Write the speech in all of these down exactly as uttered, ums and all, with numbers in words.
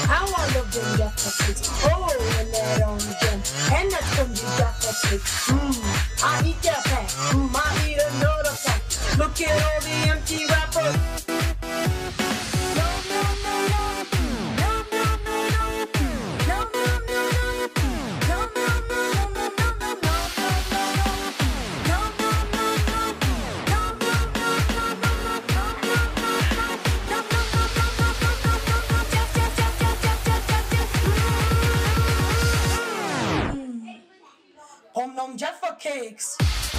How I love them Jaffa cakes. Oh, and that orange jam. And that spongy Jaffa cake. Mmm, I eat that pack. Mmm, I eat another pack. Look at all the empty wrappers. Omnom Jaffa cakes.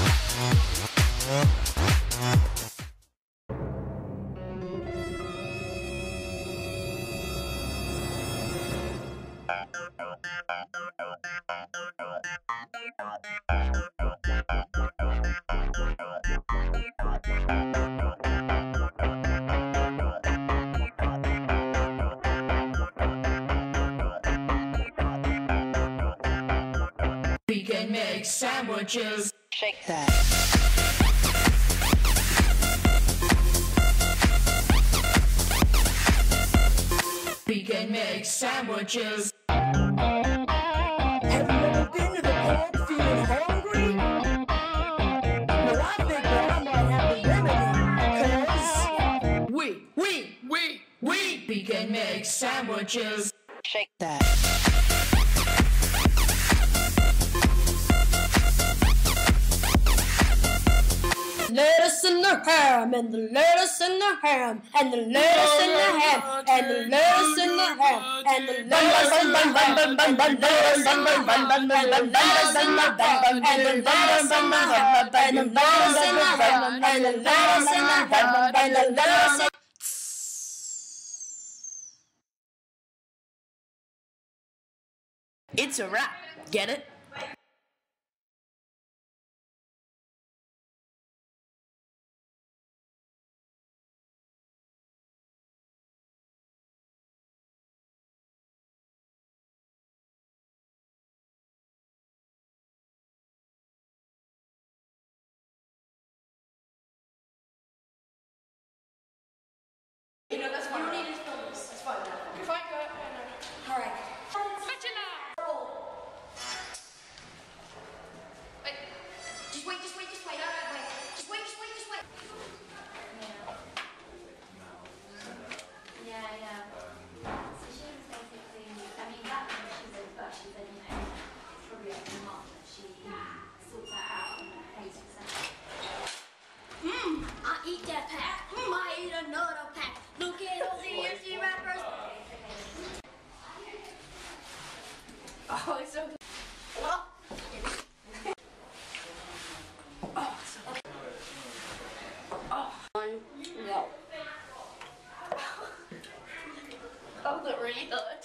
We can make sandwiches. Shake that. We can make sandwiches. Have you ever been to the park feeling hungry? Well, I think that I might have a remedy. Cause We, we, we, we, we can make sandwiches. Shake that. lettuce and the ham, and the lettuce and the ham, and the lettuce and the ham, and the lettuce and the ham, and the lettuce and the ham, and the lettuce and the ham, and the lettuce and the ham, and the lettuce and the ham, and the lettuce and the ham, and the lettuce and the ham, and the lettuce and It's a wrap. Get it? You know, that's fine. You don't need to film this. That's fine. You're fine. Go ahead. All right. Wait. Just wait. Just wait. Just wait. Wait. Just wait. Just wait. Just wait. Yeah, yeah. So she was basically, I mean, that one she said, but she said, you know, it's probably like a mom that she sorts that out and eighty percent. Mmm, I eat that pack. Mmm, I eat another pack. Look at all the empty wrappers. Oh, it's so good. Oh. Oh, so good. Oh. One, go. That was really good.